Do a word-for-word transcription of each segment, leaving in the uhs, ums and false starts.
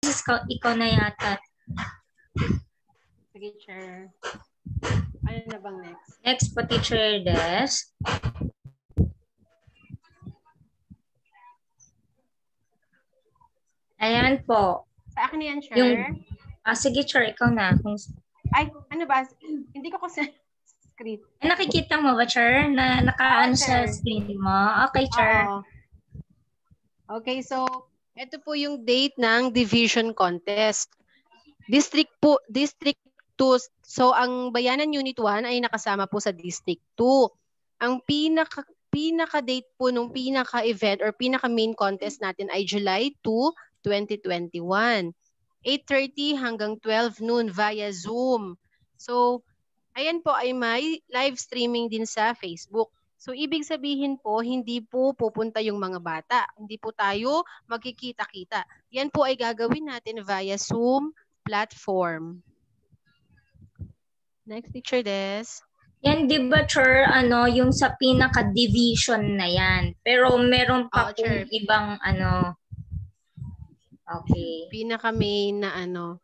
ikaw, ikaw na yata. Sige, Chair. Ano na bang next? Next po, Teacher Des. Ayan po. Sa akin yan, Chair. Yung, ah, sige, Chair, ikaw na. Kung... Ay, ano ba? Hindi ko kasi screen. Eh, nakikita mo ba, Chair, na nakaano sa screen mo? Okay, Chair. Oo. Okay, so ito po yung date ng division contest. District po, District two. So ang Bayanan Unit one ay nakasama po sa District two. Ang pinaka pinaka-date po nung pinaka-event or pinaka-main contest natin ay July two, twenty twenty-one. eight thirty hanggang twelve noon via Zoom. So, ayan po ay may live streaming din sa Facebook. So, ibig sabihin po, hindi po pupunta yung mga bata. Hindi po tayo magkikita-kita. Yan po ay gagawin natin via Zoom platform. Next, Teacher Des. Yan, di ba, Chair, ano, yung sa pinaka-division na yan. Pero meron pa oh, kung ibang, ano, okay. Pinaka-main na, ano.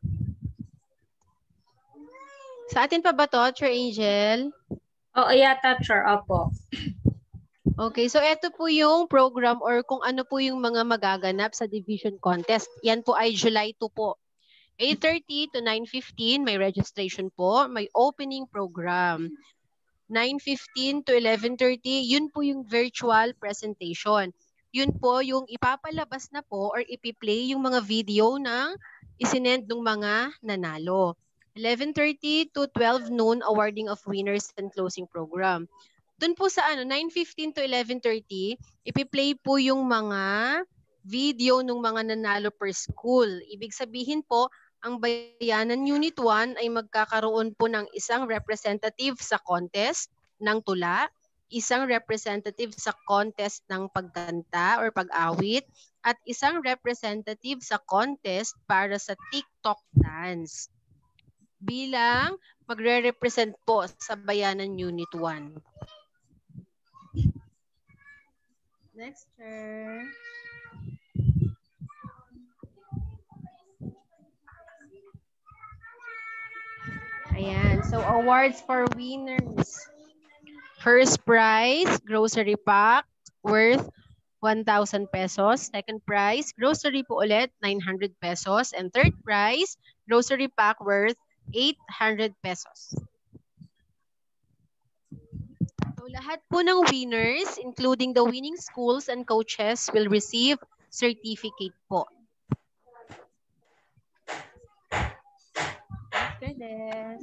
Sa atin pa ba to, Chair Angel? Oo, yata, Chair. Opo. Okay, so ito po yung program or kung ano po yung mga magaganap sa division contest. Yan po ay July two po. eight thirty to nine fifteen, may registration po, may opening program. nine fifteen to eleven thirty, yun po yung virtual presentation. Yun po yung ipapalabas na po or ipi-play yung mga video ng isinend ng mga nanalo. eleven thirty to twelve noon, awarding of winners and closing program. Doon po sa ano, nine fifteen to eleven thirty, ipi-play po yung mga video ng mga nanalo per school. Ibig sabihin po, ang Bayanan Unit one ay magkakaroon po ng isang representative sa contest ng tula, isang representative sa contest ng pagkanta or pag-awit, at isang representative sa contest para sa TikTok dance. Bilang magre-represent po sa Bayanan Unit one. Next, Chair. Ayan. So, awards for winners. First prize, grocery pack worth one thousand pesos. Second prize, grocery po ulit, nine hundred pesos. And third prize, grocery pack worth eight hundred pesos. So, lahat po ng winners, including the winning schools and coaches, will receive certificate po. After this.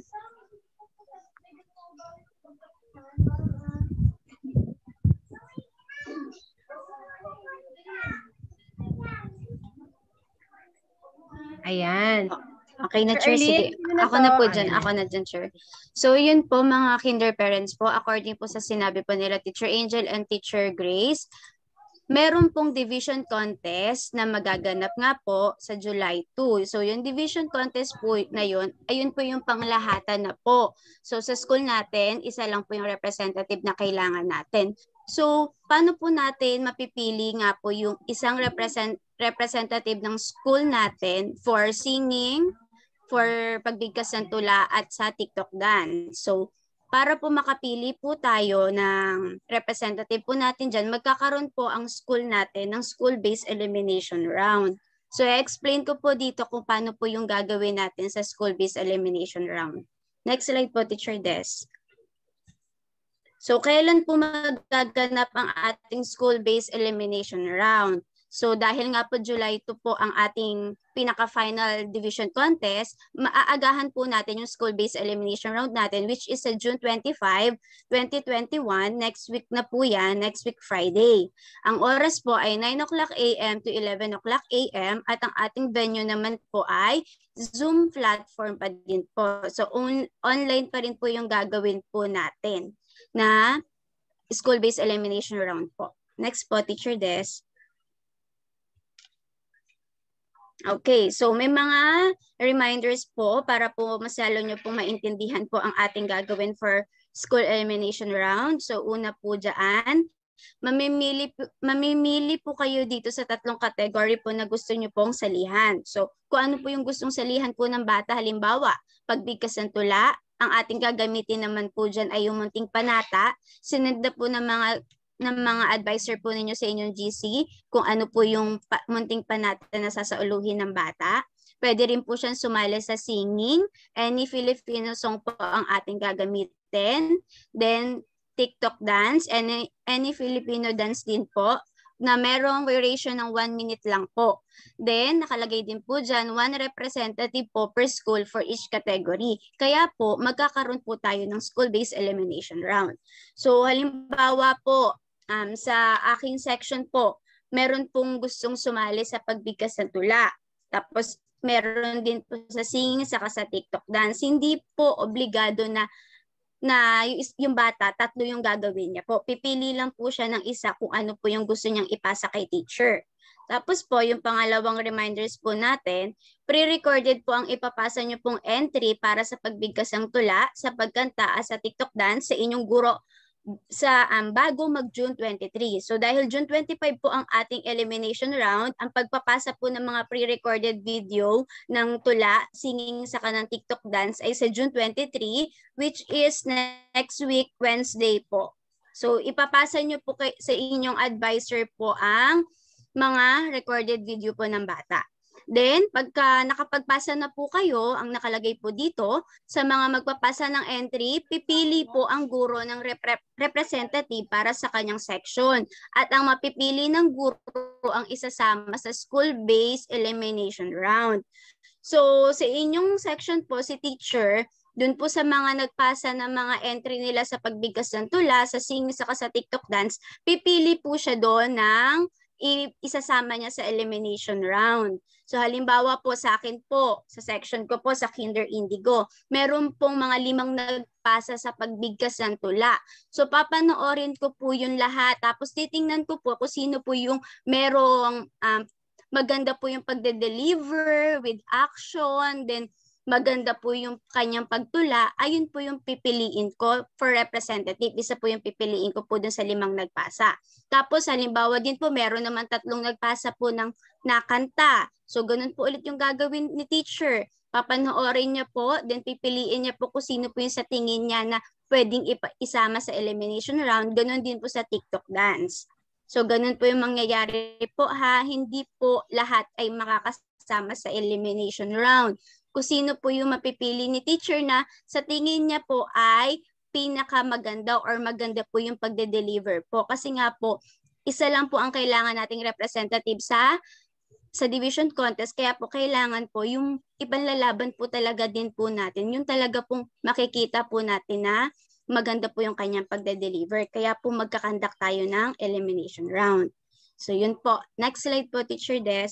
Ayan. Okay na, Chair. Sige. Ako na po dyan. Ako na dyan, Chair. So, yun po, mga kinder parents po, according po sa sinabi po nila Teacher Angel and Teacher Grace, meron pong division contest na magaganap nga po sa July two. So, yung division contest po na yun, ayun po yung panglahatan na po. So, sa school natin, isa lang po yung representative na kailangan natin. So, paano po natin mapipili nga po yung isang represent representative ng school natin for singing, for pagbigkas ng tula at sa TikTok dance. So, para po makapili po tayo ng representative po natin dyan, magkakaroon po ang school natin ng school-based elimination round. So, i-explain ko po dito kung paano po yung gagawin natin sa school-based elimination round. Next slide po, Teacher Des. So, kailan po magaganap ang ating school-based elimination round? So dahil nga po July two po ang ating pinaka-final division contest, maaagahan po natin yung school-based elimination round natin, which is sa June twenty-fifth, twenty twenty-one. Next week na po yan, next week Friday. Ang oras po ay nine o'clock a m to eleven o'clock a m at ang ating venue naman po ay Zoom platform pa din po. So on online pa rin po yung gagawin po natin na school-based elimination round po. Next po, Teacher Des. Okay, so may mga reminders po para po mas lalo nyo pong maintindihan po ang ating gagawin for school elimination round. So una po dyan, Mamimili, mamimili po kayo dito sa tatlong category po na gusto nyo pong salihan. So, kung ano po yung gustong salihan po ng bata, halimbawa, pagbigkas ng tula, ang ating gagamitin naman po dyan ay yung munting panata, sinend na po ng mga ng mga advisor po ninyo sa inyong G C kung ano po yung pa, munting panata na sasauluhin ng bata. Pwede rin po siyang sumali sa singing. Any Filipino song po ang ating gagamitin. Then, TikTok dance. Any, any Filipino dance din po na merong duration ng one minute lang po. Then, nakalagay din po dyan, one representative po per school for each category. Kaya po, magkakaroon po tayo ng school-based elimination round. So, halimbawa po, um, sa aking section po, meron pong gustong sumali sa pagbigkas ng tula. Tapos, meron din po sa singing saka sa TikTok dance. Hindi po obligado na na yung, yung bata, tatlo yung gagawin niya po. Pipili lang po siya ng isa kung ano po yung gusto niyang ipasa kay teacher. Tapos po, yung pangalawang reminders po natin, pre-recorded po ang ipapasa niyo pong entry para sa pagbigkas ng tula, sa pagkanta sa TikTok dance sa inyong guro sa um, bago mag-June twenty-three. So dahil June twenty-five po ang ating elimination round, ang pagpapasa po ng mga pre-recorded video ng tula, singing sa kanang TikTok dance ay sa June twenty-three, which is next week, Wednesday po. So ipapasa nyo po kay, sa inyong advisor po ang mga recorded video po ng bata. Then, pagka nakapagpasa na po kayo, ang nakalagay po dito, sa mga magpapasa ng entry, pipili po ang guro ng rep- representative para sa kanyang section. At ang mapipili ng guro ang isasama sa school-based elimination round. So, sa inyong section po, si teacher, dun po sa mga nagpasa ng mga entry nila sa pagbigkas ng tula, sa singing, saka sa TikTok dance, pipili po siya doon ng isasama niya sa elimination round. So halimbawa po sa akin po, sa section ko po sa Kinder Indigo, meron pong mga limang nagpasa sa pagbigkas ng tula. So papanoorin ko po yung lahat. Tapos titingnan ko po kung sino po yung merong um, maganda po yung pagde-deliver with action, then maganda po yung kanyang pagtula, ayun po yung pipiliin ko for representative. Isa po yung pipiliin ko po dun sa limang nagpasa. Tapos halimbawa din po, meron naman tatlong nagpasa po ng nakanta. So ganun po ulit yung gagawin ni teacher. Papanoorin niya po, then pipiliin niya po kung sino po yung sa tingin niya na pwedeng isama sa elimination round. Ganun din po sa TikTok dance. So ganun po yung mangyayari po ha. Hindi po lahat ay makakasama sa elimination round. Kung sino po yung mapipili ni teacher na sa tingin niya po ay pinakamaganda or maganda po yung pagde-deliver po. Kasi nga po, isa lang po ang kailangan nating representative sa sa division contest. Kaya po kailangan po yung ipanlalaban po talaga din po natin. Yung talaga pong makikita po natin na maganda po yung kanyang pagde-deliver. Kaya po magkakandak tayo ng elimination round. So yun po. Next slide po, Teacher Des.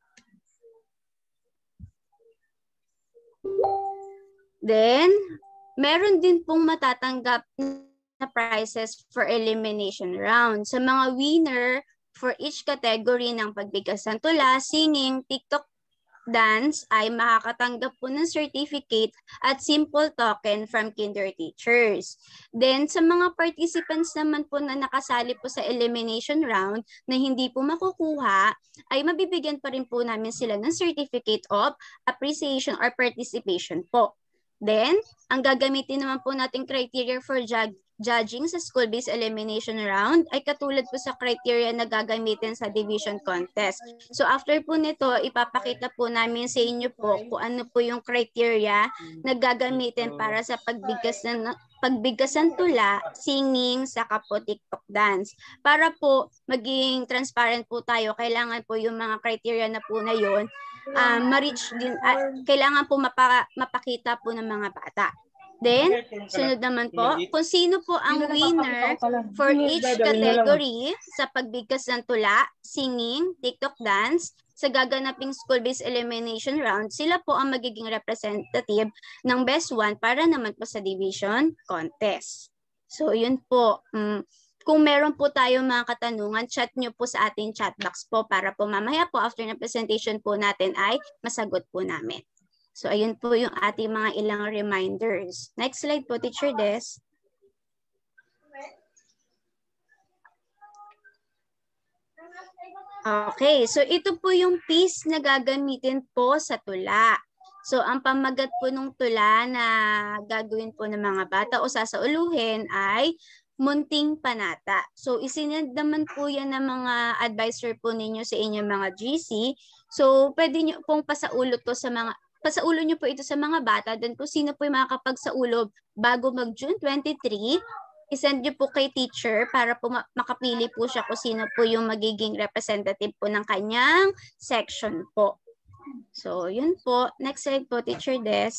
Then, meron din pong matatanggap na prizes for elimination round. Sa mga winner for each category ng pagbigkas ng tula, singing, TikTok dance ay makakatanggap po ng certificate at simple token from Kinder teachers. Then, sa mga participants naman po na nakasali po sa elimination round na hindi po makukuha, ay mabibigyan pa rin po namin sila ng certificate of appreciation or participation po. Then, ang gagamitin naman po nating criteria for judge, judging sa school-based elimination round ay katulad po sa criteria na gagamitin sa division contest. So after po nito, ipapakita po namin sa inyo po kung ano po yung criteria na gagamitin para sa pagbigkas ng pagbigkas ng tula, singing, saka po TikTok dance. Para po maging transparent po tayo, kailangan po yung mga criteria na po na yun, uh, ma-reach din, uh, kailangan po mapa, mapakita po ng mga bata. Then, sunod naman po, kung sino po ang winner for each category sa pagbigkas ng tula, singing, TikTok dance, sa gaganaping school-based elimination round, sila po ang magiging representative ng best one para naman po sa division contest. So, yun po. Um, kung meron po tayong mga katanungan, chat nyo po sa ating chat box po para po mamaya po after ng presentation po natin ay masagot po namin. So, ayun po yung ating mga ilang reminders. Next slide po, Teacher Des. Okay, so ito po yung piece na gagamitin po sa tula. So ang pamagat po ng tula na gagawin po ng mga bata o sasauluhin ay munting panata. So isinend naman po yan ng mga advisor po ninyo sa inyong mga G C. So pwede nyo pong pasaulo to sa mga pasaulo nyo po ito sa mga bata. Then kung sino po yung makakapagsaulo bago mag-June twenty-three, isend nyo po kay teacher para po makapili po siya kung sino po yung magiging representative po ng kanyang section po. So, yun po. Next slide po, Teacher Des.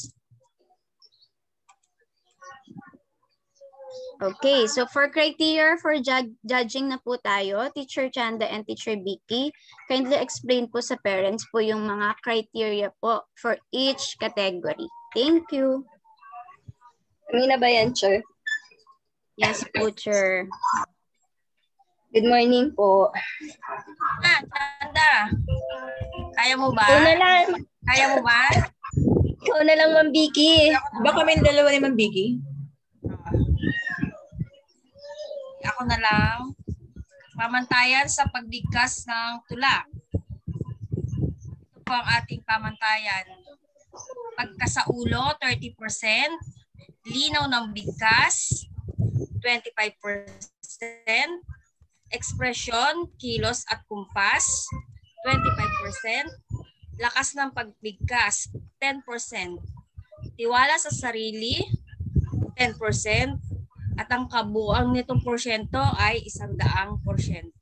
Okay, so for criteria for judge judging na po tayo, Teacher Chanda and Teacher Vicky, kindly explain po sa parents po yung mga criteria po for each category. Thank you. Kami na ba yan, Sir? Yes po, Sir. Good morning po. Ah, Chanda. Kaya mo ba? Ikaw na lang. Kaya mo ba? Ikaw na lang, Ma'am Vicky. Baka kami dalawa ni Ma'am Vicky. Ako na lang. Pamantayan sa pagbigkas ng tula. Ito po ang ating pamantayan. Pagkasaulo, thirty percent. Linaw ng bigkas, twenty-five percent. Ekspresyon, kilos at kumpas, twenty-five percent. Lakas ng pagbigkas, ten percent. Tiwala sa sarili, ten percent. At ang kabuuan nitong porsyento ay isang daang porsyento.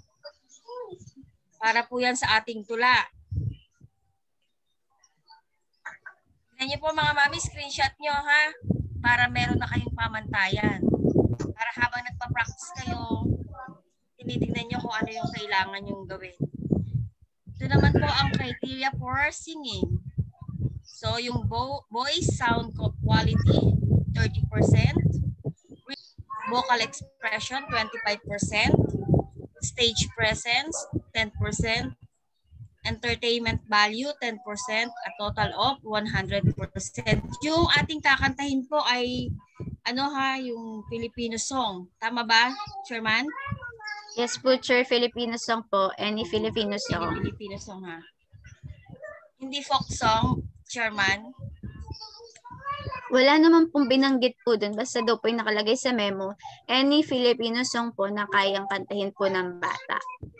Para po yan sa ating tula. Tignan niyo po mga mami, screenshot nyo ha, para meron na kayong pamantayan. Para habang nagpa-practice kayo, tinitingnan nyo kung ano yung kailangan yung gawin. Ito naman po ang criteria for singing. So yung voice sound quality, thirty percent. Vocal expression, twenty-five percent. Stage presence, ten percent. Entertainment value, ten percent. A total of one hundred percent. Yung ating kakantahin po ay ano ha, yung Filipino song. Tama ba, Chairman? Yes po, Sir. Filipino song po. Any Filipino song. Any Filipino song ha. Hindi folk song, Chairman. Wala naman pong binanggit po dun. Basta daw po yung nakalagay sa memo. Any Filipino song po na kayang kantahin po ng bata.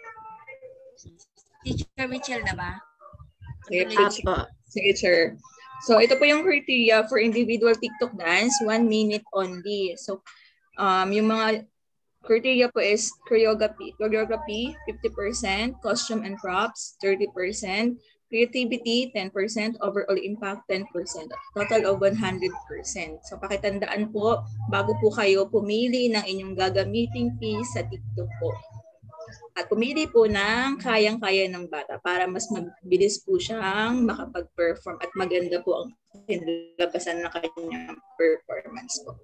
Teacher Mitchell na ba? Sige, Apo. Sige, sir. So, ito po yung criteria for individual TikTok dance, one minute only. So, um, yung mga criteria po is choreography, choreography fifty percent, costume and props, thirty percent, creativity, ten percent, overall impact, ten percent, total of one hundred percent. So pakitandaan po, bago po kayo pumili ng inyong gagamiting piece sa TikTok po. At pumili po ng kayang-kaya ng bata para mas mabilis po siyang makapag-perform at maganda po ang nilabasan ng kanyang performance po.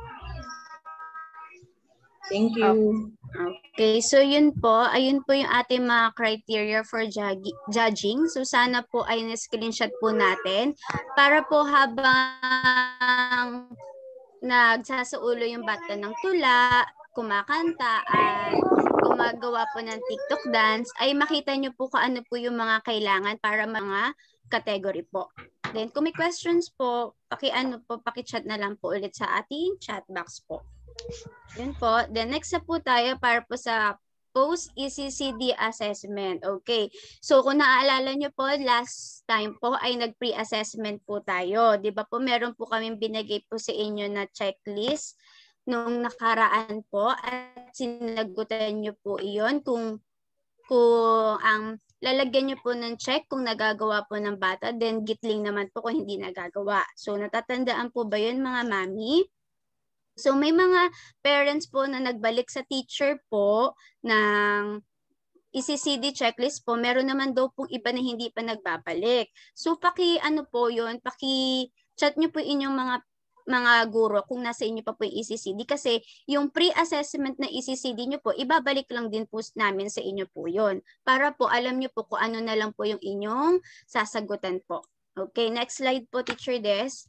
Thank you. Okay, so yun po, ayun po yung ating mga criteria for judging. So sana po ay na-screenshot po natin para po habang nagsasaulo yung bata ng tula, kumakanta at gumagawa po ng TikTok dance, ay makita nyo po kung ano po yung mga kailangan para mga category po. Then kung may questions po, paki-ano po, paki-chat na lang po ulit sa ating chat box po. Yun po. Then next na po tayo para po sa post-E C C D assessment. Okay. So kung naaalala nyo po, last time po ay nag-pre-assessment po tayo. Di ba po meron po kaming binigay po sa inyo na checklist nung nakaraan po at sinagutan nyo po iyon kung, kung ang lalagyan nyo po ng check kung nagagawa po ng bata, then gitling naman po kung hindi nagagawa. So natatandaan po ba yun mga mami? So may mga parents po na nagbalik sa teacher po ng E C C D checklist po. Meron naman daw pong iba na hindi pa nagbabalik. So paki ano po yun, paki chat nyo po inyong mga mga guro kung nasa inyo pa po yung E C C D. Kasi yung pre-assessment na E C C D nyo po, ibabalik lang din po namin sa inyo po yun. Para po alam nyo po kung ano na lang po yung inyong sasagutan po. Okay, next slide po, Teacher Des.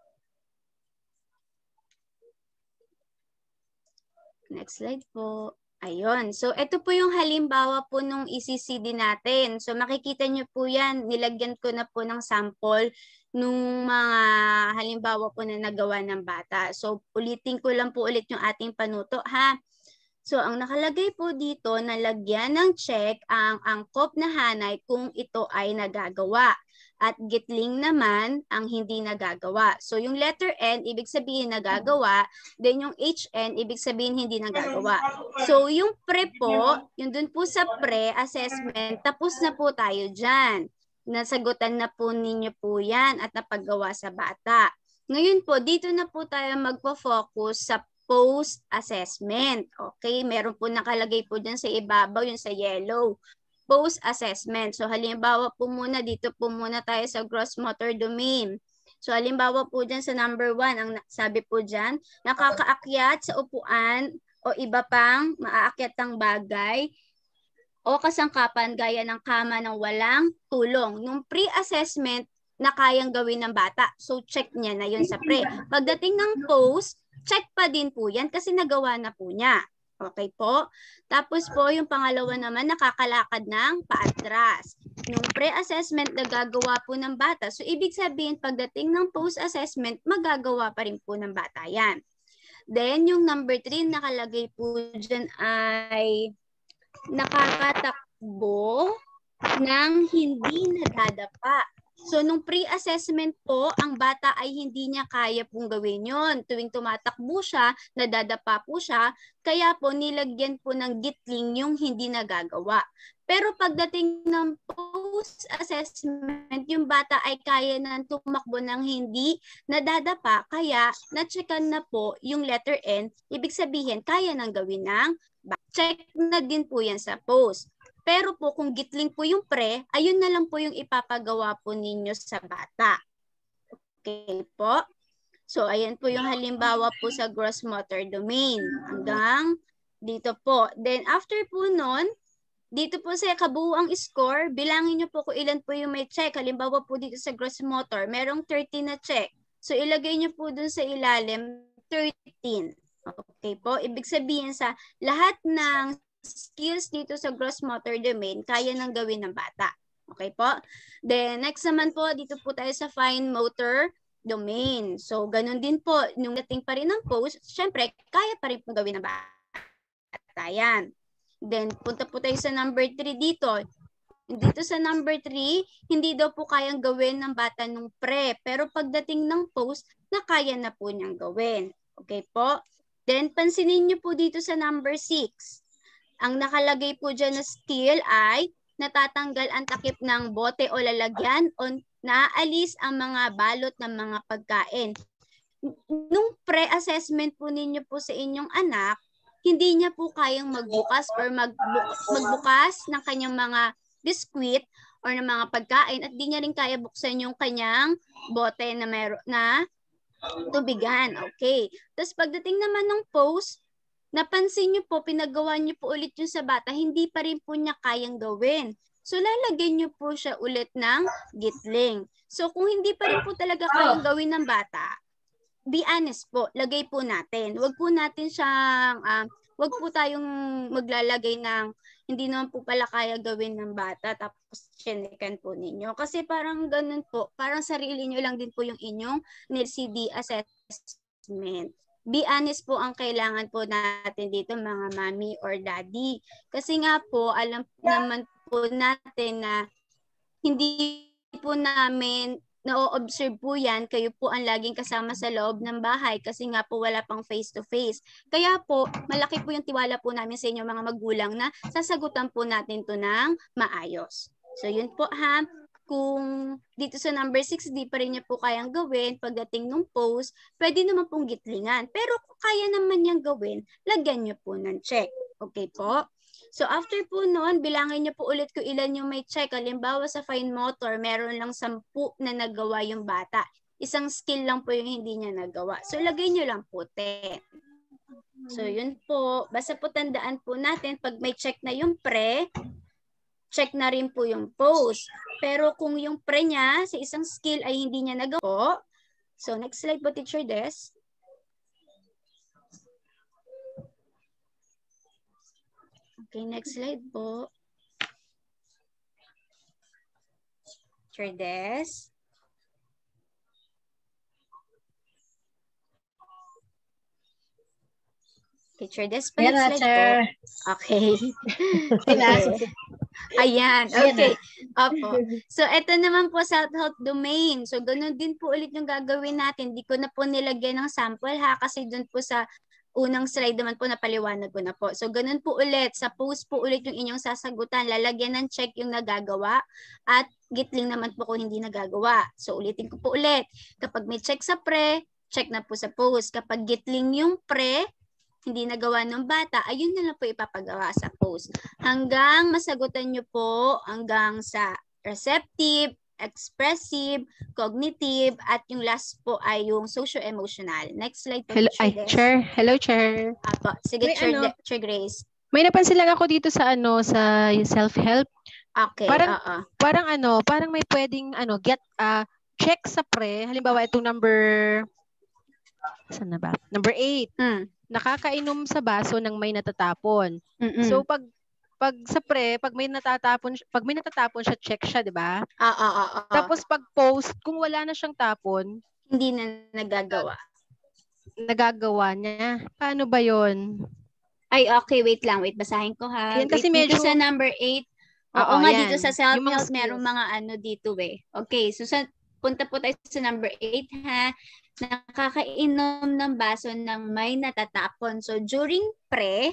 Next slide po. Ayun. So, ito po yung halimbawa po nung E C C D natin. So, makikita nyo po yan. Nilagyan ko na po ng sample nung mga halimbawa po na nagawa ng bata. So, ulitin ko lang po ulit yung ating panuto, ha? So, ang nakalagay po dito, nalagyan ng check ang angkop na hanay kung ito ay nagagawa. At gitling naman ang hindi nagagawa. So, yung letter N, ibig sabihin nagagawa. Then, yung H N, ibig sabihin hindi nagagawa. So, yung pre po, yung dun po sa pre-assessment, tapos na po tayo dyan. Nasagutan na po ninyo po yan at napagawa sa bata. Ngayon po, dito na po tayo magpo-focus sa post-assessment. Okay, meron po nakalagay po dyan sa ibabaw, yung sa yellow. Post-assessment. So, halimbawa po muna, dito po muna tayo sa gross motor domain. So, halimbawa po dyan sa number one, ang sabi po dyan, nakakaakyat sa upuan o iba pang maaakyatang bagay o kasangkapan gaya ng kama ng walang tulong. Yung pre-assessment na kayang gawin ng bata. So, check niya na yun sa pre. Pagdating ng post, check pa din po yan kasi nagawa na po niya. Okay po? Tapos po, yung pangalawa naman, nakakalakad ng paatras. Nung pre-assessment na gagawa po ng bata. So, ibig sabihin, pagdating ng post-assessment, magagawa pa rin po ng bata yan. Then, yung number three, nakalagay po dyan ay nakakatakbo ng hindi nadadapa. So, nung pre-assessment po, ang bata ay hindi niya kaya pong gawin yon. Tuwing tumatakbo siya, nadadapa po siya, kaya po nilagyan po ng gitling yung hindi nagagawa. Pero pagdating ng post-assessment, yung bata ay kaya na tumakbo ng hindi nadadapa, kaya na-checkan na po yung letter N, ibig sabihin, kaya nang gawin ng bata. Check na din po yan sa post. Pero po kung gitling po yung pre, ayun na lang po yung ipapagawa po ninyo sa bata. Okay po? So ayan po yung halimbawa po sa gross motor domain. Hanggang dito po. Then after po nun, dito po sa kabuuang score, bilangin nyo po kung ilan po yung may check. Halimbawa po dito sa gross motor, merong thirteen na check. So ilagay nyo po dun sa ilalim, thirteen. Okay po? Ibig sabihin sa lahat ng skills dito sa gross motor domain, kaya nang gawin ng bata. Okay po? Then, next naman po, dito po tayo sa fine motor domain. So, ganun din po, nung dating pa rin ng post, syempre, kaya pa rin po gawin ng bata yan. Then, punta po tayo sa number three dito. Dito sa number three, hindi daw po kayang gawin ng bata nung pre. Pero pagdating ng post, na kaya na po niyang gawin. Okay po? Then, pansinin niyo po dito sa number six. Ang nakalagay po dyan na skill ay natatanggal ang takip ng bote o lalagyan o naalis ang mga balot ng mga pagkain. Nung pre-assessment po ninyo po sa inyong anak, hindi niya po kayang magbukas or magbu magbukas ng kanyang mga biskwit or ng mga pagkain at di niya rin kaya buksan yung kanyang bote na, meron na tubigan. Okay. Tapos pagdating naman ng post, napansin niyo po, pinagawa niyo po ulit yung sa bata, hindi pa rin po niya kayang gawin. So, lalagyan niyo po siya ulit ng gitling. So, kung hindi pa rin po talaga kayang gawin ng bata, be honest po, lagay po natin. Huwag po natin siyang, uh, huwag po tayong maglalagay ng hindi naman po pala kaya gawin ng bata, tapos chinikan po ninyo. Kasi parang ganun po, parang sarili niyo lang din po yung inyong N L C D assessment. Be honest po ang kailangan po natin dito mga mommy or daddy. Kasi nga po, alam naman po natin na hindi po namin na-observe po yan. Kayo po ang laging kasama sa loob ng bahay kasi nga po wala pang face-to-face. Kaya po, malaki po yung tiwala po namin sa inyo mga magulang na sasagutan po natin to ng maayos. So yun po ha. Kung dito sa number six, di pa rin niya po kayang gawin pagdating ng post, pwede naman pong gitlingan. Pero kung kaya naman niyang gawin, lagyan niyo po ng check. Okay po? So after po noon, bilangin niyo po ulit kung ilan yung may check. Halimbawa sa fine motor, meron lang sampu na nagawa yung bata. Isang skill lang po yung hindi niya nagawa. So lagay niyo lang po ten. So yun po. Basta po tandaan po natin, pag may check na yung pre, check na rin po yung post. Pero kung yung pre niya sa isang skill ay hindi niya nagawa, so next slide po, Teacher Des. Okay, next slide po. Teacher Des. Teacher Des, pa next slide po. Okay. Okay. Ayan, okay. Opo. So, ito naman po self-help domain. So, ganun din po ulit yung gagawin natin. Di ko na po nilagyan ng sample ha, kasi dun po sa unang slide naman po napaliwanag ko na po. So, ganun po ulit. Sa post po ulit yung inyong sasagutan. Lalagyan ng check yung nagagawa at gitling naman po kung hindi nagagawa. So, ulitin ko po ulit. Kapag may check sa pre, check na po sa post. Kapag gitling yung pre, hindi nagawa ng bata, ayun na lang po ipapagawa sa post. Hanggang masagutan nyo po hanggang sa receptive, expressive, cognitive, at yung last po ay yung socio-emotional. Next slide po. Hello, ay, Chair. Hello, Chair. Apo. Sige, May Chair, ano? Chair Grace. May napansin lang ako dito sa ano sa self-help. Okay, Parang, oo. parang ano, parang may pwedeng ano, get uh, check sa pre. Halimbawa, itong number, saan na ba? Number eight. Hmm. Nakakainom sa baso ng may natatapon. Mm-mm. So pag pag sa pre, pag may natatapon, pag may natatapon siya, check siya, 'di ba? Ah, ah, ah, ah. Tapos pag post, kung wala na siyang tapon, hindi na nagagawa. Nagagawa niya. Paano ba 'yon? Ay, okay, wait lang, wait, basahin ko ha. Yan kasi wait, medyo dito sa number eight. Oo, Oo, nga, yan. dito sa Yung mga self-help, merong mga ano dito eh. Okay, so sa, punta po tayo sa number eight ha. Nakakainom ng baso ng may natatapon. So, during pre,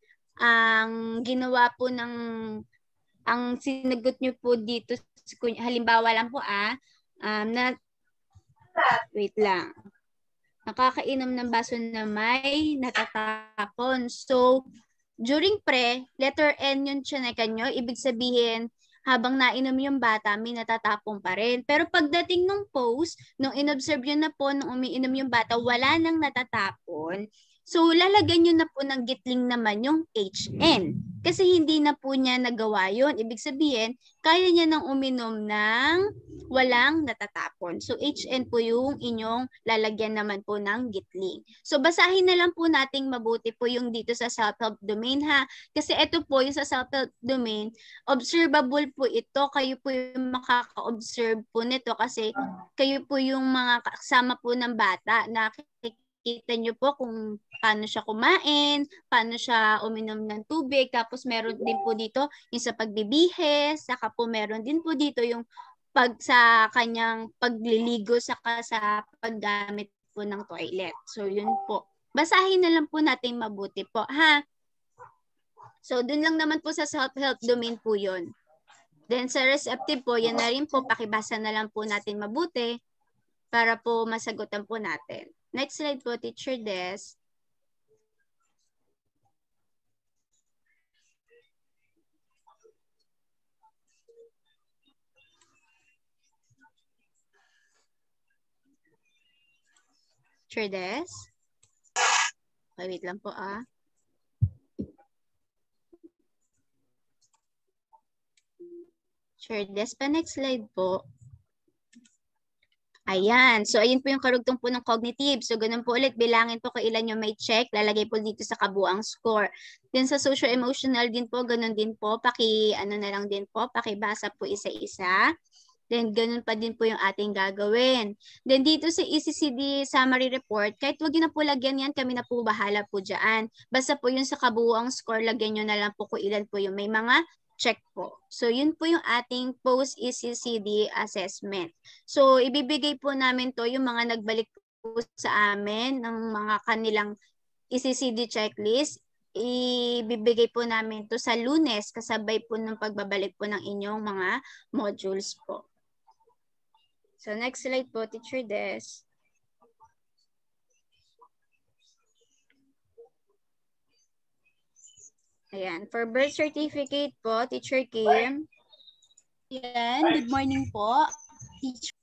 ang ginawa po ng, ang sinagot nyo po dito, halimbawa lang po ah, um, na, wait lang, nakakainom ng baso na may natatapon. So, during pre, letter N yung tsanekan nyo, ibig sabihin, habang nainom yung bata, may natatapong pa rin. Pero pagdating nung post, nung inobserve yun na po, nung umiinom yung bata, wala nang natatapon. So, lalagyan nyo na po ng gitling naman yung H N. Kasi hindi na po niya nagawa yun. Ibig sabihin, kaya niya nang uminom ng walang natatapon. So, H N po yung inyong lalagyan naman po ng gitling. So, basahin na lang po nating mabuti po yung dito sa self-help domain ha. Kasi ito po yung sa self-help domain, observable po ito. Kayo po yung makaka-observe po nito kasi kayo po yung mga kasama po ng bata na kita nyo po kung paano siya kumain, paano siya uminom ng tubig, tapos meron din po dito yung sa pagbibihes, saka po meron din po dito yung pag sa kanyang pagliligo, saka sa paggamit po ng toilet. So yun po. Basahin na lang po natin mabuti po, ha? So dun lang naman po sa self-help domain po yun. Then sa receptive po, yan na rin po, pakibasa na lang po natin mabuti para po masagutan po natin. Next slide po, Teacher Des. Teacher Des. Okay, wait lang po ah. Teacher Des pa, next slide po. Ayan. So, ayun po yung karugtong po ng cognitive. So, ganun po ulit. Bilangin po kung ilan yung may check. Lalagay po dito sa kabuang score. Then, sa social-emotional din po, ganun din po. Paki, ano na lang din po. Pakibasa po isa-isa. Then, ganun pa din po yung ating gagawin. Then, dito sa E C C D summary report, kahit wag yun na po lagyan yan, kami na po bahala po dyan. Basta po yun sa kabuang score, lagyan nyo na lang po kung ilan po yung may mga check po. So, yun po yung ating post-E C C D assessment. So, ibibigay po namin to yung mga nagbalik po sa amin ng mga kanilang E C C D checklist. Ibibigay po namin to sa Lunes kasabay po ng pagbabalik po ng inyong mga modules po. So, next slide po, Teacher Des. Ayan. For birth certificate po, Teacher Kim. Ayan. Good morning po, Teacher.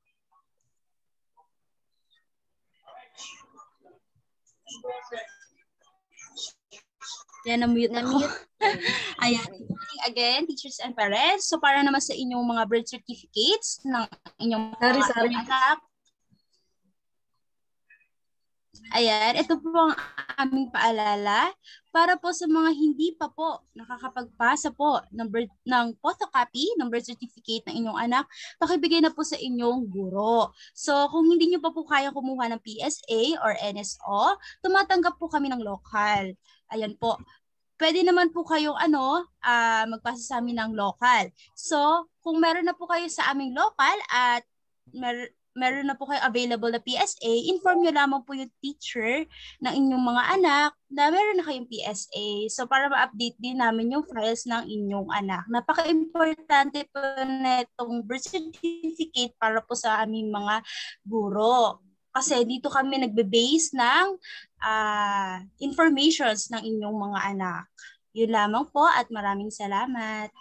Ayan, na-mute ako. Ayan. Good morning again, teachers and parents. So, para naman sa inyong mga birth certificates ng inyong mga anak. Ayan, ito po ang aming paalala para po sa mga hindi pa po nakakapagpasa po ng, birth, ng photocopy ng birth certificate ng inyong anak, pakibigay na po sa inyong guro. So kung hindi nyo pa po kaya kumuha ng P S A or N S O, tumatanggap po kami ng local. Ayan po. Pwede naman po kayong ano, uh, magpasa sa amin ng local. So kung meron na po kayo sa aming local at mer meron na po kayo available na P S A, inform nyo lamang po yung teacher ng inyong mga anak na meron na kayong P S A. So para ma-update din namin yung files ng inyong anak. Napaka-importante po na itong birth certificate para po sa aming mga guro. Kasi dito kami nagbe-base ng uh, informations ng inyong mga anak. Yun lamang po at maraming salamat.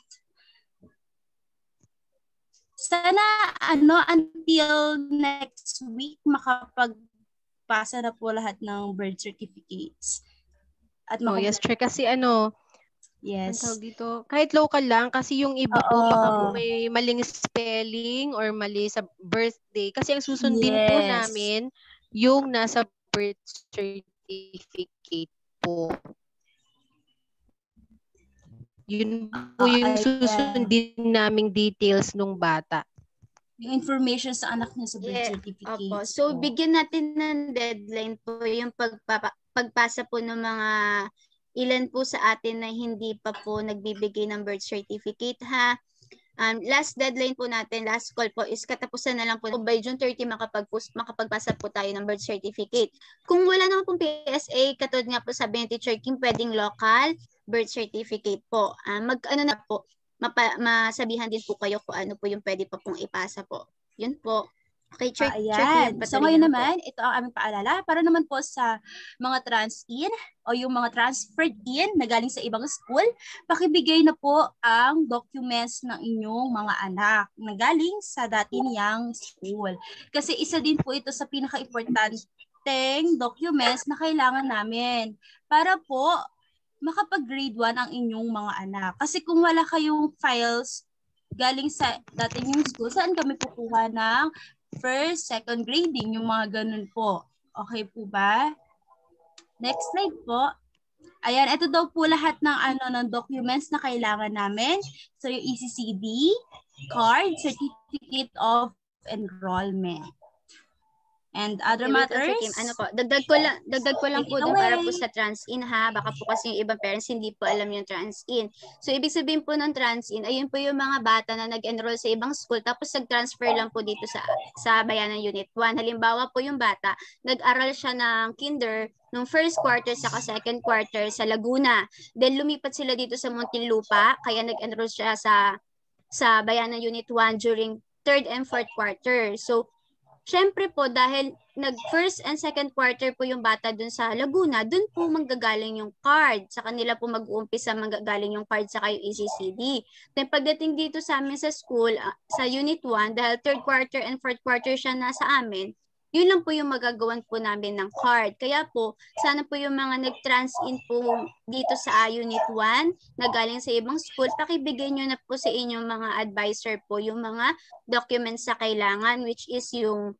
Sana ano until next week makapagpasa na po lahat ng birth certificates. At oh, yes, sure. Kasi ano, yes. Ang tawag dito, kahit local lang, kasi yung iba po baka po may maling spelling or mali sa birthday. Kasi ang susundin yes. po namin yung nasa birth certificate po. Yun po yung uh, susundin naming details nung bata. Yung information sa anak niya sa birth yeah. certificate. Opo. So, po. Bigyan natin ng deadline po yung pagpapa pagpasa po ng mga ilan po sa atin na hindi pa po nagbibigay ng birth certificate ha. Um, last deadline po natin, last call po is katapusan na lang po. By June thirtieth makapag-post, makapagpasa po tayo ng birth certificate. Kung wala naman pong P S A, katulad nga po sabi ni Teacher Kim, pwedeng local birth certificate po. Uh, mag ano na po, mapa, masabihan din po kayo kung ano po yung pwede pa pong ipasa po. Yun po. Okay, Teacher, Ayan. Teacher, so ngayon naman, po. Ito ang aming paalala para naman po sa mga trans-in o yung mga transferred in na galing sa ibang school, pakibigay na po ang documents ng inyong mga anak na galing sa dati niyang school. Kasi isa din po ito sa pinaka-importanteng documents na kailangan namin para po makapag-grade one ang inyong mga anak. Kasi kung wala kayong files galing sa dati niyong school, saan kami kukuha ng first, second grading, yung mga ganun po. Okay po ba? Next slide po. Ayan, ito daw po lahat ng ano ng documents na kailangan namin. So yung E C C D, card, certificate of enrollment. And other okay, matters. Kim, ano po, dagdag ko lang, dagdag ko lang po doon para po sa trans-in ha. Baka po kasi yung ibang parents hindi po alam yung trans-in. So ibig sabihin po ng trans-in, ayun po yung mga bata na nag-enroll sa ibang school tapos nag-transfer lang po dito sa sa Bayanan Unit one. Halimbawa po yung bata, nag-aral siya ng kinder nung first quarter saka second quarter sa Laguna. Then lumipat sila dito sa Muntinlupa, kaya nag-enroll siya sa sa Bayanan Unit one during third and fourth quarter. So syempre po, dahil nag-first and second quarter po yung bata dun sa Laguna, dun po manggagaling yung card. Sa kanila po mag-uumpisa manggagaling yung card saka yung E C C D. Then pagdating dito sa amin sa school, uh, sa Unit one, dahil third quarter and fourth quarter siya nasa amin, yun lang po yung magagawan po namin ng card. Kaya po, sana po yung mga nag-trans-in po dito sa Unit one na galing sa ibang school, pakibigay nyo na po sa inyong mga advisor po yung mga documents sa kailangan, which is yung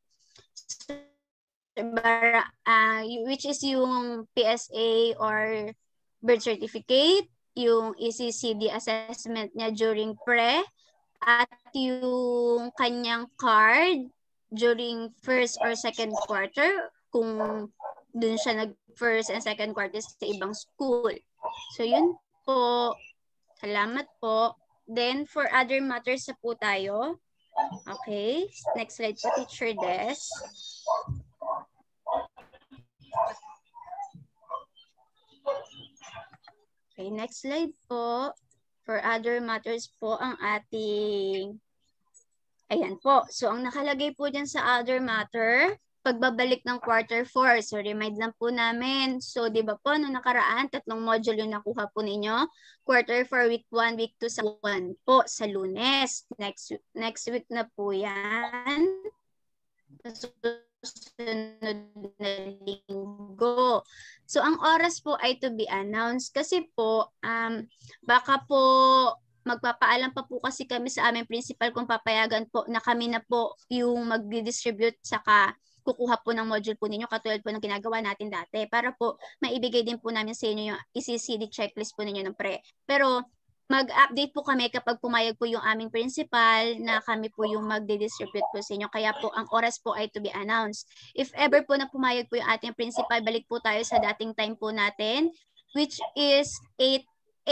uh, which is yung P S A or birth certificate, yung E C C D assessment niya during pre, at yung kanyang card during first or second quarter kung dun siya nag first and second quarter sa ibang school. So yun po. Salamat po. Then for other matters sa po tayo. Okay. Next slide po, Teacher Des. Okay, next slide po. For other matters po ang ating ayan po. So, ang nakalagay po dyan sa other matter, pagbabalik ng quarter four. So, remind lang po namin. So, di ba po, nung nakaraan, tatlong module yung nakuha po ninyo. Quarter four, week one, week two, sa one po, sa Lunes. Next, next week na po yan. Susunod na linggo. So, ang oras po ay to be announced. Kasi po, um, baka po, magpapaalam pa po kasi kami sa aming principal kung papayagan po na kami na po yung mag-distribute saka kukuha po ng module po ninyo katulad po ng ginagawa natin dati para po maibigay din po namin sa inyo yung I C C D checklist po ninyo ng pre. Pero mag-update po kami kapag pumayag po yung aming principal na kami po yung magdi-distribute po sa inyo. Kaya po ang oras po ay to be announced. If ever po na pumayag po yung ating principal, balik po tayo sa dating time po natin which is eight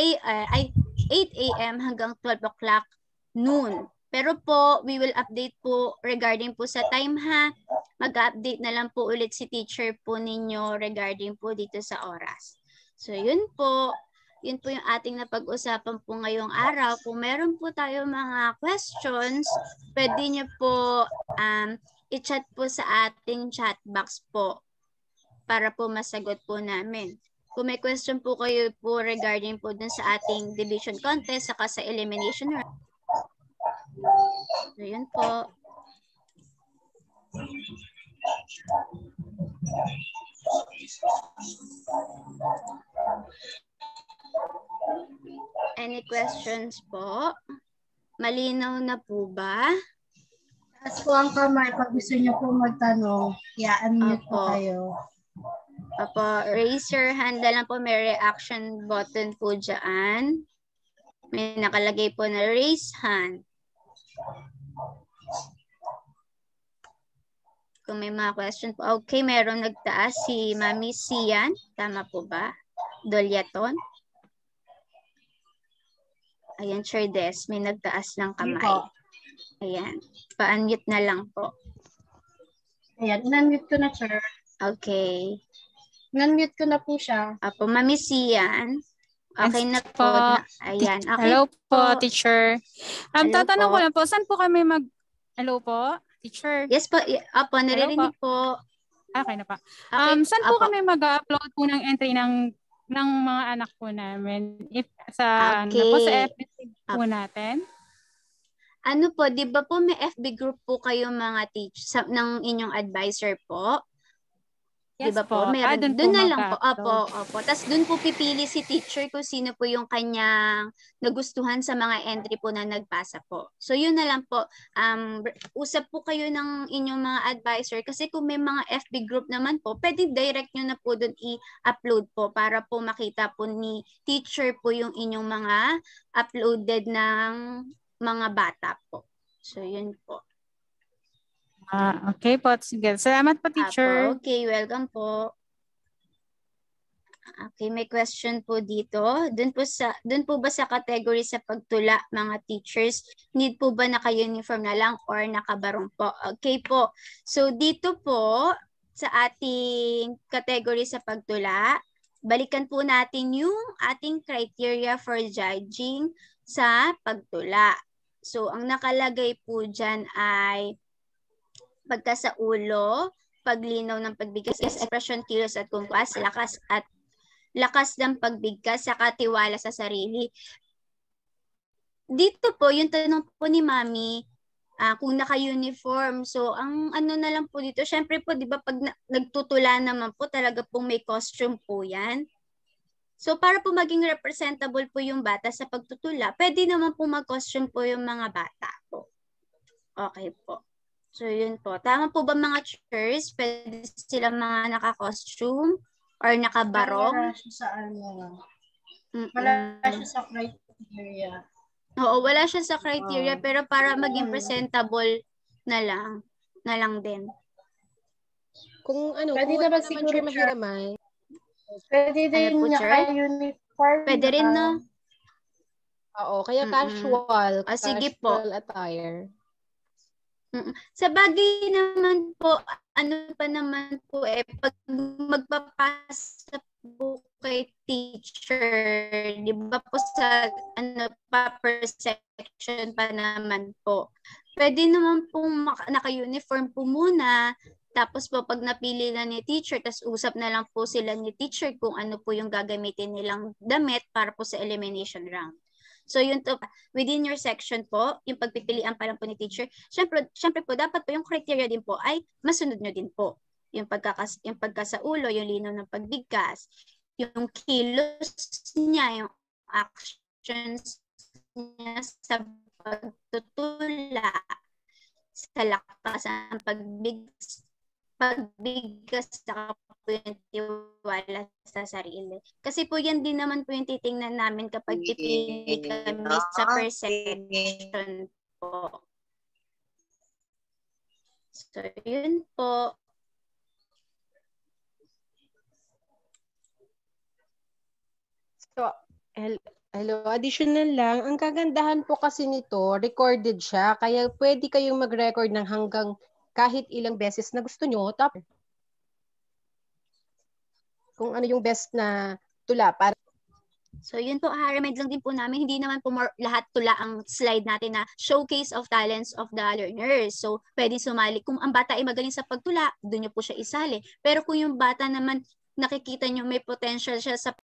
a m hanggang twelve o'clock noon. Pero po, we will update po regarding po sa time ha. Mag-update na lang po ulit si teacher po ninyo regarding po dito sa oras. So yun po, yun po yung ating napag-usapan po ngayong araw. Kung meron po tayo mga questions, pwede nyo po um, i-chat po sa ating chat box po para po masagot po namin. Kung may question po kayo po regarding po dun sa ating division contest saka sa elimination round. So, yun po. Any questions po? Malinaw na po ba? Taas po ang kamay pag gusto niyo po magtanong. I-unmute po kayo. Opo, raise your hand na lang po. May reaction button po dyan. May nakalagay po na raise hand. Kung may mga question po. Okay, meron nagtaas si Mami Sian. Tama po ba? Dolyaton. Ayan, Sir Des. May nagtaas ng kamay. Ayan. Pa-unmute na lang po. Ayan, in-unmute ko na, sir. Okay. In-unmute ko na po siya. Apo, Mami Sian. Okay na po. Na, ayan. Okay Hello po, po, teacher. Um, Hello tatanong po. ko lang po, saan po kami mag... Hello po, teacher. Yes po. Apo, naririnig po. Okay na pa. Okay. Um, saan po Apo. kami mag-upload po ng entry ng ng mga anak po namin? If sa, ano Okay. po, sa F B page po natin? Ano po, di ba po may F B group po kayo mga teach sa, ng inyong advisor po? Yes Di ba po? po. Ah, Meron. dun Doon po na lang po. mag-upload. Opo, opo. Tapos doon po pipili si teacher kung sino po yung kanyang nagustuhan sa mga entry po na nagpasa po. So yun na lang po. Um, usap po kayo ng inyong mga advisor kasi kung may mga F B group naman po, pwede direct nyo na po doon i-upload po para po makita po ni teacher po yung inyong mga uploaded ng mga bata po. So yun po. Ah, okay po. Sige. Salamat po, teacher. Apo, okay, welcome po. Okay, may question po dito. Doon po sa doon po ba sa category sa pagtula mga teachers, need po ba naka-uniform na lang or nakabarong po? Okay po. So dito po sa ating category sa pagtula, balikan po natin yung ating criteria for judging sa pagtula. So ang nakalagay po diyan ay pagka sa ulo, paglinaw ng pagbigkas, expression, kilos at kumpas, lakas at lakas ng pagbigkas, saka tiwala sa sarili. Dito po, yung tanong po ni Mami, uh, kung naka-uniform. So, ang ano na lang po dito, syempre po, di ba, pag na, nagtutula naman po, talaga pong may costume po yan. So, para po maging representable po yung bata sa pagtutula, pwede naman po mag-costume po yung mga bata po. Okay po. So, yun po. Tama po ba mga teachers? Pwede sila mga naka-costume or nakabarong? Wala siya sa ano. Mm-mm. Wala siya sa criteria. Oo, wala siya sa criteria Wow. pero para maging presentable na lang. Na lang din. Kung ano, Pwede kung naman naman siguro sure siya. mahiramay. Pwede din Ano po, niya sir? kay uniform. Pwede rin, no? Oo, kaya Mm-mm. casual. Ah, sige po. Casual attire. Mm-mm. Sa bagay naman po, ano pa naman po eh, pag magpapasa po kay teacher, di ba po sa ano pa per section pa naman po. Pwede naman pong naka-uniform po muna, tapos po pag napili na ni teacher, tapos usap na lang po sila ni teacher kung ano po yung gagamitin nilang damit para po sa elimination round. So yun to, within your section po, yung pagpipilian pa lang po ni teacher, syempre, syempre po, dapat po yung criteria din po ay masunod nyo din po. Yung, pagkakas, yung pagkasaulo, yung linaw ng pagbigkas, yung kilos niya, yung actions niya sa pagtutula, sa lakas ng pagbigkas, pagbigkas sa po yung tiwala sa sarili. Kasi po yan din naman po yung titingnan namin kapag pipili kami sa perception po. So, yun po. So, hello, additional lang. Ang kagandahan po kasi nito, recorded siya. Kaya pwede kayong mag-record ng hanggang kahit ilang beses na gusto nyo. Tapos, kung ano yung best na tula para. So yun po, ha, remind lang din po namin, hindi naman po more, lahat tula ang slide natin na showcase of talents of the learners. So pwede sumali. Kung ang bata ay magaling sa pagtula, doon nyo po siya isali. Pero kung yung bata naman nakikita nyo may potential siya sa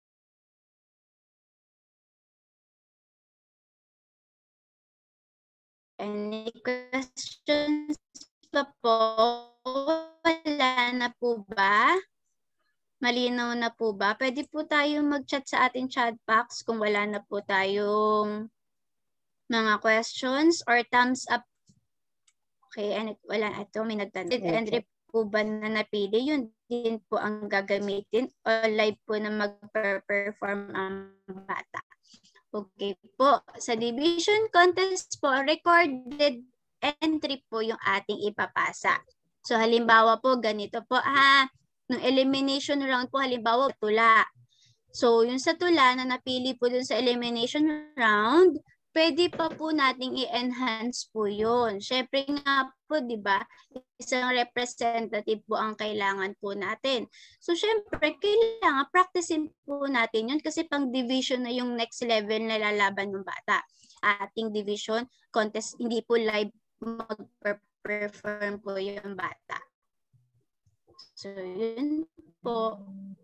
any questions pa po? Wala na po ba? Malinaw na po ba? Pwede po tayo mag-chat sa ating chat box kung wala na po tayong mga questions or thumbs up. Okay, and wala. Ito, may nagtanong. Andre po ba na napili? Yun din po ang gagamitin o live po na mag-perform ang bata. Okay po. Sa division contest po, recorded entry po yung ating ipapasa. So halimbawa po, ganito po ha. Nung elimination round po, halimbawa, tula. So, yung sa tula na napili po dun sa elimination round, pwede pa po nating i-enhance po yun. Syempre nga po, di ba, isang representative po ang kailangan po natin. So, syempre, kailangan practicein po natin yun kasi pang division na yung next level na lalaban ng bata. Ating division contest, hindi po live mag-perform po yung bata. So, yun po.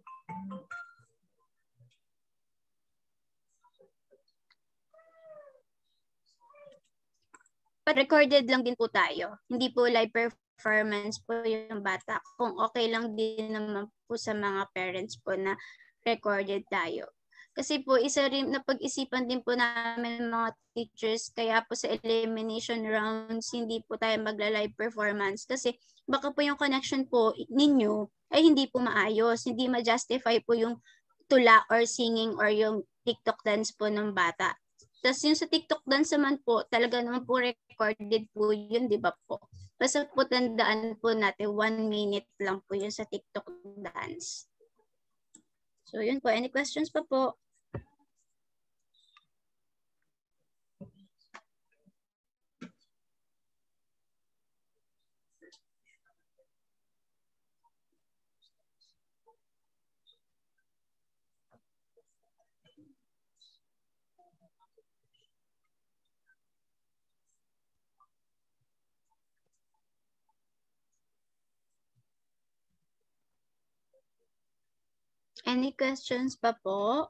But recorded lang din po tayo. Hindi po live performance po yung bata. Kung okay lang din naman po sa mga parents po na recorded tayo. Kasi po, isa rin na pag-isipan din po namin mga teachers, kaya po sa elimination rounds, hindi po tayo magla-live performance. Kasi baka po yung connection po ninyo ay hindi po maayos. Hindi ma-justify po yung tula or singing or yung TikTok dance po ng bata. Tapos yung sa TikTok dance naman po, talaga naman po recorded po yun, di ba po? Basta po tandaan po natin, one minute lang po yun sa TikTok dance. So yun po, any questions pa po? Any questions pa po?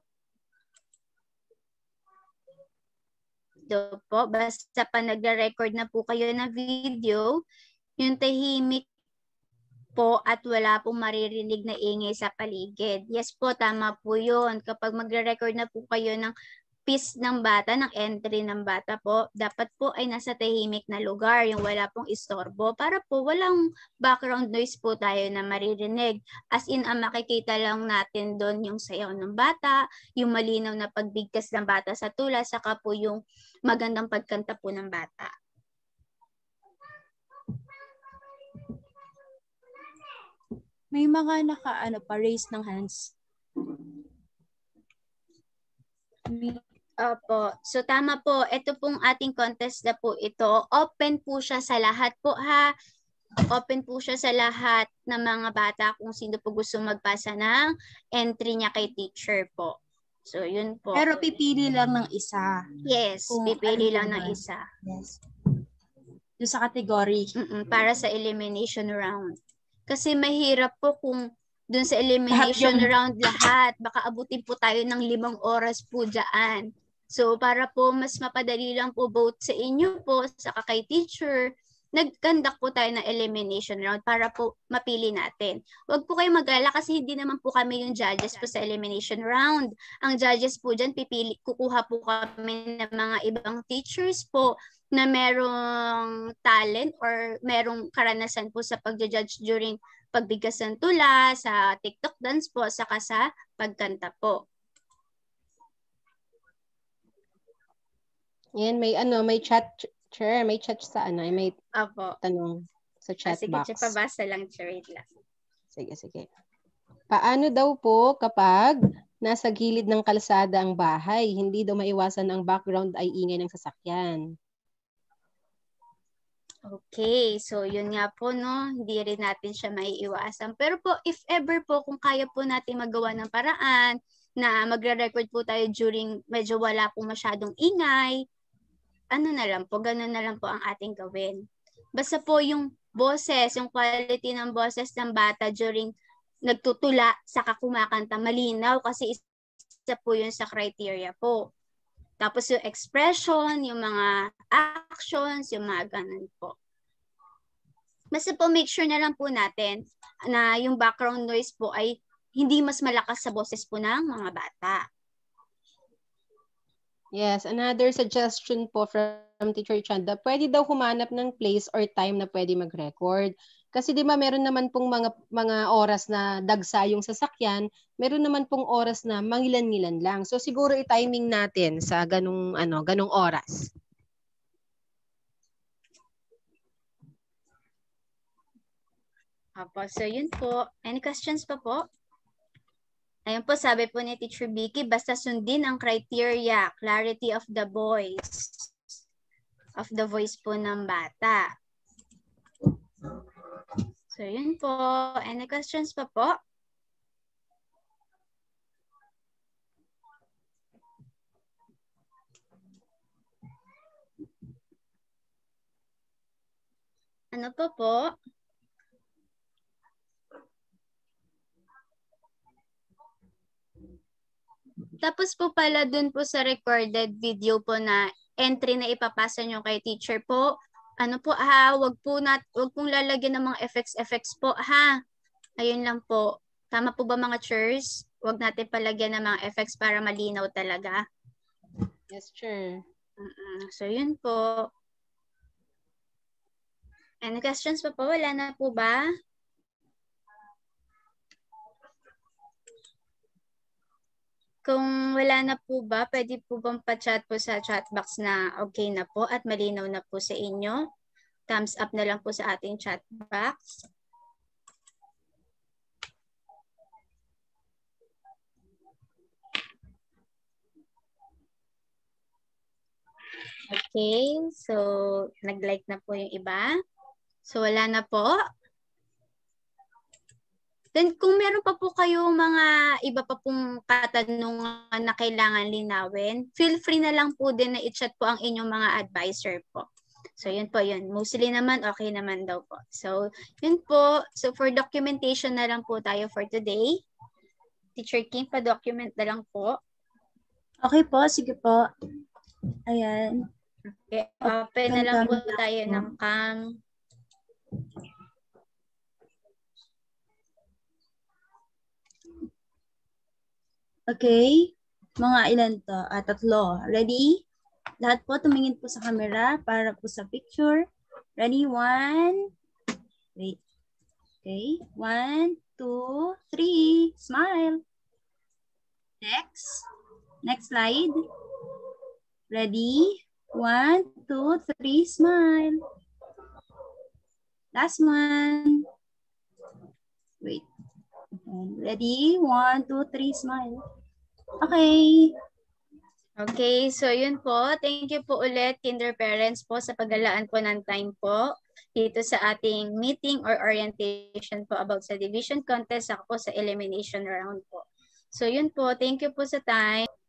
Ito po, basta pa nagre-record na po kayo na video, yung tahimik po at wala pong maririnig na ingay sa paligid. Yes po, tama po yun. Kapag magre-record na po kayo ng piece ng bata, ng entry ng bata po, dapat po ay nasa tahimik na lugar, yung wala pong istorbo, para po walang background noise po tayo na maririnig. As in, ang makikita lang natin doon yung sayaw ng bata, yung malinaw na pagbigkas ng bata sa tula, saka po yung magandang pagkanta po ng bata. May mga naka, ano pa, raise ng hands. Opo. So tama po, ito pong ating contest na po ito. Open po siya sa lahat po ha. Open po siya sa lahat ng mga bata kung sino po gusto magpasa ng entry niya kay teacher po. So yun po. Pero pipili lang ng isa. Yes, kung pipili lang ng isa. Yes. Yung sa category. Mm-mm, para sa elimination round. Kasi mahirap po kung dun sa elimination round lahat, baka abutin po tayo ng limang oras po dyan. So para po mas mapadali lang po both sa inyo po, sa kay teacher, nag-conduct po tayo ng elimination round para po mapili natin. Huwag po kayo mag-alala kasi hindi naman po kami yung judges po sa elimination round. Ang judges po dyan, pipili, kukuha po kami ng mga ibang teachers po na merong talent or merong karanasan po sa pag-judge during pagbigkas ng tula, sa TikTok dance po, saka sa pagkanta po. Yan, may ano, may chat, Chair, may chat sa ano, may Apo. tanong sa chat ah, sige, box. Sige, pabasa lang, Chair, wait lang. Sige, sige. Paano daw po kapag nasa gilid ng kalsada ang bahay, hindi daw maiwasan ang background ay ingay ng sasakyan? Okay, so yun nga po, no, hindi rin natin siya maiiwasan. Pero po, if ever po, kung kaya po natin magawa ng paraan na magre-record po tayo during medyo wala po masyadong ingay, ano na lang po, ganun na lang po ang ating gawin. Basta po yung boses, yung quality ng boses ng bata during nagtutula saka kumakanta, malinaw kasi isa po yun sa criteria po. Tapos yung expression, yung mga actions, yung mga ganun po. Basta po make sure na lang po natin na yung background noise po ay hindi mas malakas sa boses po ng mga bata. Yes, another suggestion po from Teacher Chanda, pwede daw humanap ng place or time na pwede mag-record. Kasi di ba meron naman pong mga mga oras na dagsa yung sasakyan, meron naman pong oras na mangilan-ngilan lang. So siguro i-timing natin sa ganung ano, ganung oras. Apo, so yun po. Any questions pa po? Ayun po, sabi po ni Teacher Vicky, basta sundin ang criteria, clarity of the voice, of the voice po ng bata. So yun po. Any questions pa po? Ano po po? Tapos po pala dun po sa recorded video po na entry na ipapasa nyo kay teacher po, ano po ha, wag po nat, wag pong lalagyan ng mga effects effects po ha. Ayun lang po. Tama po ba mga chairs? Wag natin palagyan ng mga effects para malinaw talaga. Yes, sure. Uh-uh. So yun po. Any questions pa po? Wala na po ba? Kung wala na po ba, pwede po bang pa-chat po sa chat box na okay na po at malinaw na po sa inyo? Thumbs up na lang po sa ating chat box. Okay, so nag-like na po yung iba. So wala na po. Then kung meron pa po kayo mga iba pa pong katanungan na kailangan linawin, feel free na lang po din na i-chat po ang inyong mga advisor po. So yun po yun. Mostly naman okay naman daw po. So yun po. So for documentation na lang po tayo for today. Teacher Kim, pa-document na lang po. Okay po, sige po. Ayan. Okay, open na lang po tayo ng cam. Okay. Mga ilan to? Ah, tatlo. Ready? Lahat po tumingin po sa camera para po sa picture. Ready? One. Wait. Okay. One, two, three. Smile. Next. Next slide. Ready? One, two, three. Smile. Last one. Wait. Ready? One, two, three. Smile. Okay. Okay, so yun po. Thank you po ulit, kinder parents po, sa paglalaan po ng time po dito sa ating meeting or orientation po about sa division contest, ako po sa elimination round po. So yun po, thank you po sa time.